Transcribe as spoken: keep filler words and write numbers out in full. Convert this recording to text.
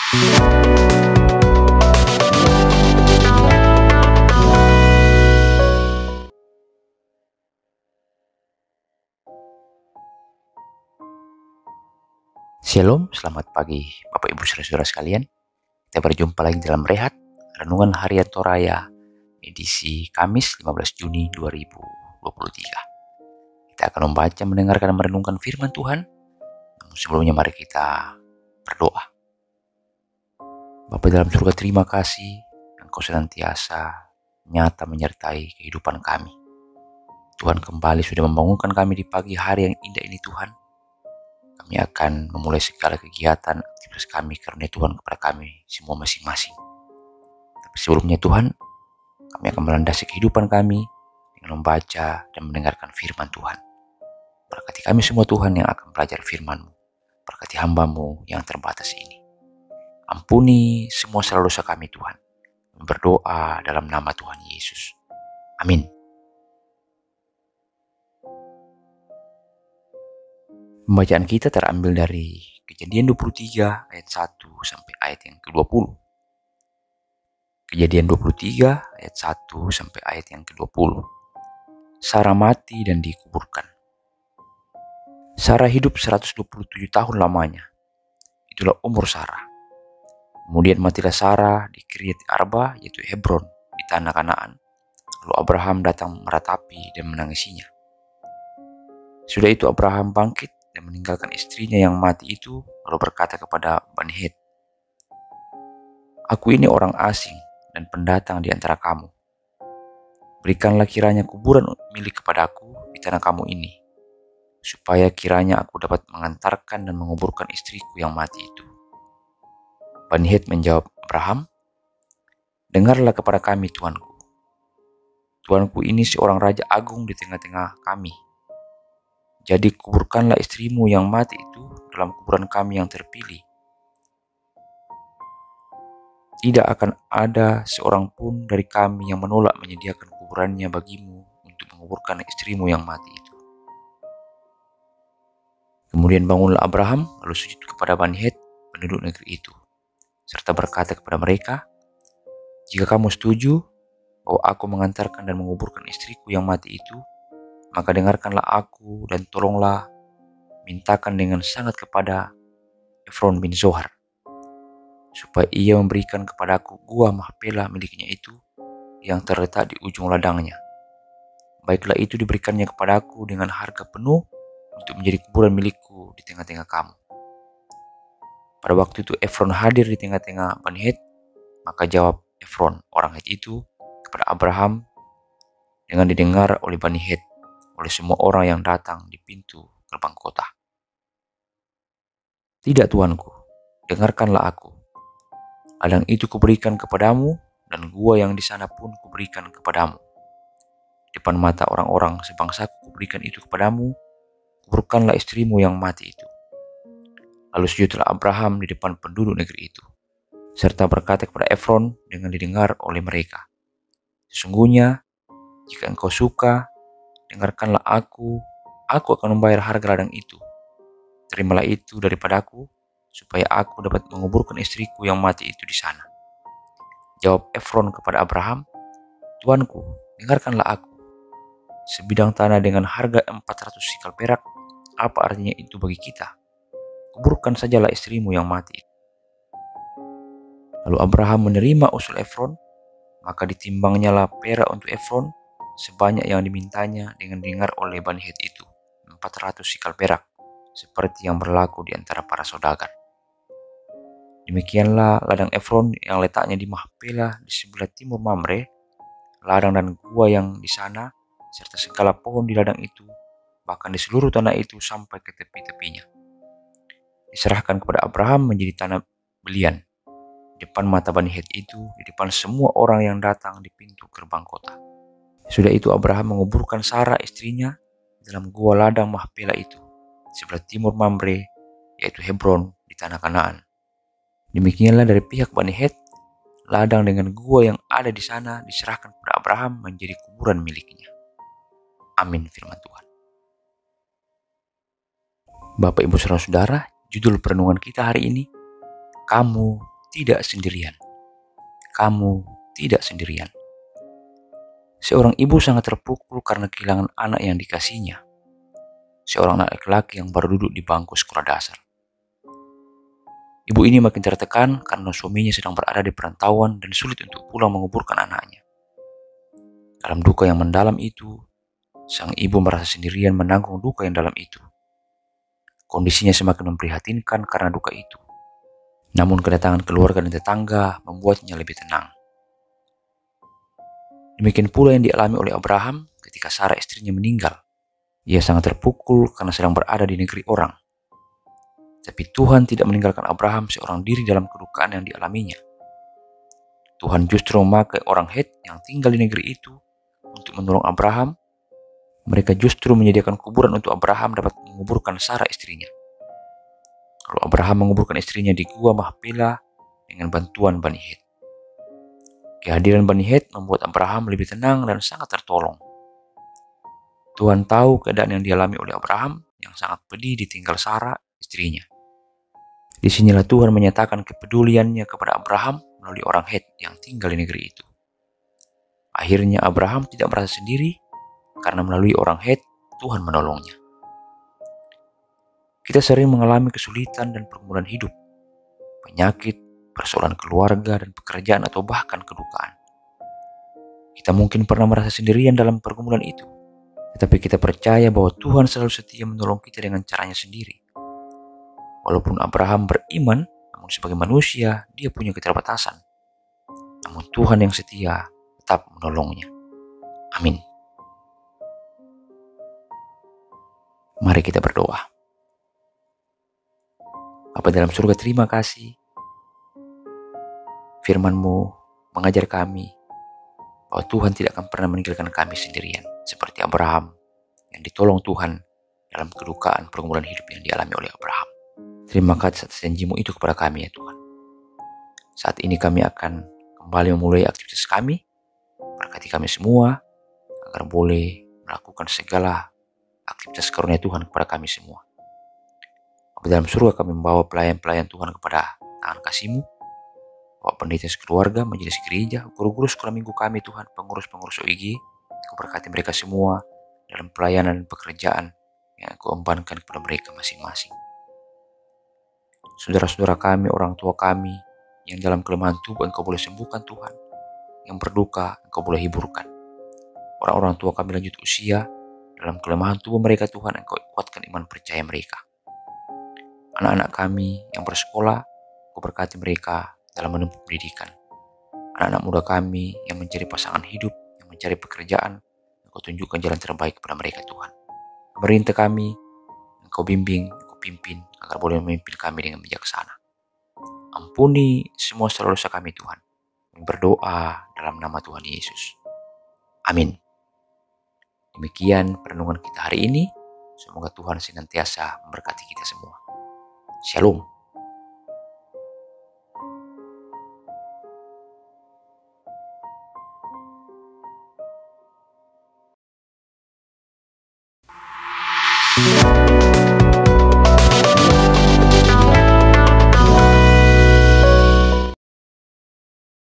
Shalom, selamat pagi Bapak Ibu Saudara-saudara sekalian. Kita berjumpa lagi dalam Rehat Renungan Harian Toraya edisi Kamis lima belas Juni dua ribu dua puluh tiga. Kita akan membaca, mendengarkan, dan merenungkan firman Tuhan. Namun sebelumnya mari kita berdoa. Bapa dalam surga, terima kasih Engkau senantiasa nyata menyertai kehidupan kami. Tuhan kembali sudah membangunkan kami di pagi hari yang indah ini Tuhan. Kami akan memulai segala kegiatan aktivitas kami karena Tuhan kepada kami semua masing-masing. Tapi sebelumnya Tuhan, kami akan melandasi kehidupan kami dengan membaca dan mendengarkan firman Tuhan. Berkati kami semua Tuhan yang akan belajar firman-Mu. Berkati hamba-Mu yang terbatas ini. Ampuni semua salah dosa kami Tuhan. Kami berdoa dalam nama Tuhan Yesus. Amin. Pembacaan kita terambil dari Kejadian dua puluh tiga ayat satu sampai ayat yang ke dua puluh. Kejadian dua puluh tiga ayat satu sampai ayat yang ke dua puluh. Sarah mati dan dikuburkan. Sarah hidup seratus dua puluh tujuh tahun lamanya. Itulah umur Sarah. Kemudian matilah Sarah di Kiryat Arba, yaitu Hebron, di tanah Kanaan. Lalu Abraham datang meratapi dan menangisinya. Sudah itu Abraham bangkit dan meninggalkan istrinya yang mati itu, lalu berkata kepada Bani Het, "Aku ini orang asing dan pendatang di antara kamu. Berikanlah kiranya kuburan milik kepadaku di tanah kamu ini, supaya kiranya aku dapat mengantarkan dan menguburkan istriku yang mati itu." Bani Het menjawab Abraham, "Dengarlah kepada kami, Tuanku. Tuanku ini seorang raja agung di tengah-tengah kami. Jadi kuburkanlah istrimu yang mati itu dalam kuburan kami yang terpilih. Tidak akan ada seorang pun dari kami yang menolak menyediakan kuburannya bagimu untuk menguburkan istrimu yang mati itu." Kemudian bangunlah Abraham lalu sujud kepada Bani Het, penduduk negeri itu, serta berkata kepada mereka, "Jika kamu setuju bahwa aku mengantarkan dan menguburkan istriku yang mati itu, maka dengarkanlah aku dan tolonglah mintakan dengan sangat kepada Efron bin Zohar, supaya ia memberikan kepadaku gua Mahpelah miliknya itu yang terletak di ujung ladangnya. Baiklah itu diberikannya kepadaku dengan harga penuh untuk menjadi kuburan milikku di tengah-tengah kamu." Pada waktu itu Efron hadir di tengah-tengah Bani Het, maka jawab Efron orang Het itu kepada Abraham dengan didengar oleh Bani Het, oleh semua orang yang datang di pintu gerbang kota. "Tidak Tuanku, dengarkanlah aku. Ladang itu kuberikan kepadamu dan gua yang di sana pun kuberikan kepadamu. Di depan mata orang-orang sebangsaku kuberikan itu kepadamu, kuburkanlah istrimu yang mati itu." Lalu sujudlah Abraham di depan penduduk negeri itu, serta berkata kepada Efron dengan didengar oleh mereka, "Sesungguhnya, jika engkau suka, dengarkanlah aku, aku akan membayar harga ladang itu. Terimalah itu daripadaku, supaya aku dapat menguburkan istriku yang mati itu di sana." Jawab Efron kepada Abraham, "Tuanku, dengarkanlah aku. Sebidang tanah dengan harga empat ratus sikal perak, apa artinya itu bagi kita? Kuburkan sajalah istrimu yang mati." Lalu Abraham menerima usul Efron, maka ditimbangnya lah perak untuk Efron sebanyak yang dimintanya dengan dengar oleh Bani Het itu, empat ratus sikal perak, seperti yang berlaku di antara para saudagar. Demikianlah ladang Efron yang letaknya di Mahpelah di sebelah timur Mamre, ladang dan gua yang di sana, serta segala pohon di ladang itu, bahkan di seluruh tanah itu sampai ke tepi-tepinya, diserahkan kepada Abraham menjadi tanah belian di depan mata Bani Het itu, di depan semua orang yang datang di pintu gerbang kota. Sudah itu Abraham menguburkan Sarah istrinya dalam gua ladang Mahpelah itu, sebelah timur Mamre, yaitu Hebron di tanah Kanaan. Demikianlah dari pihak Bani Het, ladang dengan gua yang ada di sana diserahkan kepada Abraham menjadi kuburan miliknya. Amin firman Tuhan. Bapak Ibu Saudara-saudara, judul perenungan kita hari ini, kamu tidak sendirian. Kamu tidak sendirian. Seorang ibu sangat terpukul karena kehilangan anak yang dikasihnya. Seorang anak laki-laki yang baru duduk di bangku sekolah dasar. Ibu ini makin tertekan karena suaminya sedang berada di perantauan dan sulit untuk pulang menguburkan anaknya. Dalam duka yang mendalam itu, sang ibu merasa sendirian menanggung duka yang dalam itu. Kondisinya semakin memprihatinkan karena duka itu. Namun kedatangan keluarga dan tetangga membuatnya lebih tenang. Demikian pula yang dialami oleh Abraham ketika Sarah istrinya meninggal. Ia sangat terpukul karena sedang berada di negeri orang. Tapi Tuhan tidak meninggalkan Abraham seorang diri dalam kedukaan yang dialaminya. Tuhan justru memakai orang Het yang tinggal di negeri itu untuk menolong Abraham. Mereka justru menyediakan kuburan untuk Abraham dapat menguburkan Sarah istrinya. Lalu Abraham menguburkan istrinya di Gua Mahpela dengan bantuan Bani Het. Kehadiran Bani Het membuat Abraham lebih tenang dan sangat tertolong. Tuhan tahu keadaan yang dialami oleh Abraham yang sangat pedih ditinggal Sarah, istrinya. Disinilah Tuhan menyatakan kepeduliannya kepada Abraham melalui orang Het yang tinggal di negeri itu. Akhirnya Abraham tidak merasa sendiri karena melalui orang Het Tuhan menolongnya. Kita sering mengalami kesulitan dan pergumulan hidup, penyakit, persoalan keluarga dan pekerjaan atau bahkan kedukaan. Kita mungkin pernah merasa sendirian dalam pergumulan itu, tetapi kita percaya bahwa Tuhan selalu setia menolong kita dengan caranya sendiri. Walaupun Abraham beriman, namun sebagai manusia dia punya keterbatasan. Namun Tuhan yang setia tetap menolongnya. Amin. Mari kita berdoa. Bapa dalam surga, terima kasih. Firman-Mu mengajar kami bahwa Tuhan tidak akan pernah meninggalkan kami sendirian. Seperti Abraham yang ditolong Tuhan dalam kedukaan pergumulan hidup yang dialami oleh Abraham. Terima kasih atas janji-Mu itu kepada kami ya Tuhan. Saat ini kami akan kembali memulai aktivitas kami. Berkati kami semua agar boleh melakukan segala aktivitas karunia Tuhan kepada kami semua. Dalam surga kami membawa pelayan-pelayan Tuhan kepada tangan kasih-Mu. Bapak pendeta sekeluarga, majelis gereja, guru-guru sekolah minggu kami Tuhan, pengurus-pengurus O I G, Kau berkati mereka semua dalam pelayanan dan pekerjaan yang Kau embankan kepada mereka masing-masing. Saudara-saudara kami, orang tua kami, yang dalam kelemahan tubuh Engkau boleh sembuhkan Tuhan, yang berduka Engkau boleh hiburkan. Orang-orang tua kami lanjut usia, dalam kelemahan tubuh mereka Tuhan, Engkau kuatkan iman percaya mereka. Anak-anak kami yang bersekolah, Kau berkati mereka dalam menempuh pendidikan. Anak-anak muda kami yang mencari pasangan hidup, yang mencari pekerjaan, Engkau tunjukkan jalan terbaik kepada mereka Tuhan. Pemerintah kami, Engkau bimbing, Engkau pimpin, agar boleh memimpin kami dengan bijaksana. Ampuni semua salah dosa kami Tuhan. Kami berdoa dalam nama Tuhan Yesus. Amin. Demikian perenungan kita hari ini. Semoga Tuhan senantiasa memberkati kita semua. Shalom. Thank you.